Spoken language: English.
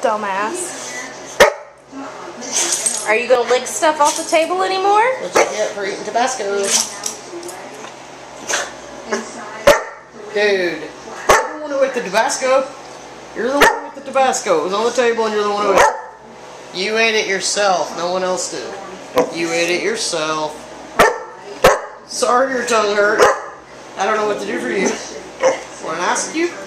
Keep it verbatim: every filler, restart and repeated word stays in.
Dumbass. Are you gonna lick stuff off the table anymore? What you get for eating Tabasco? Dude, you're the one with the Tabasco. You're the one with the Tabasco. It was on the table and you're the one who ate it. You ate it yourself. No one else did. You ate it yourself. Sorry your tongue hurt. I don't know what to do for you. Want to ask you?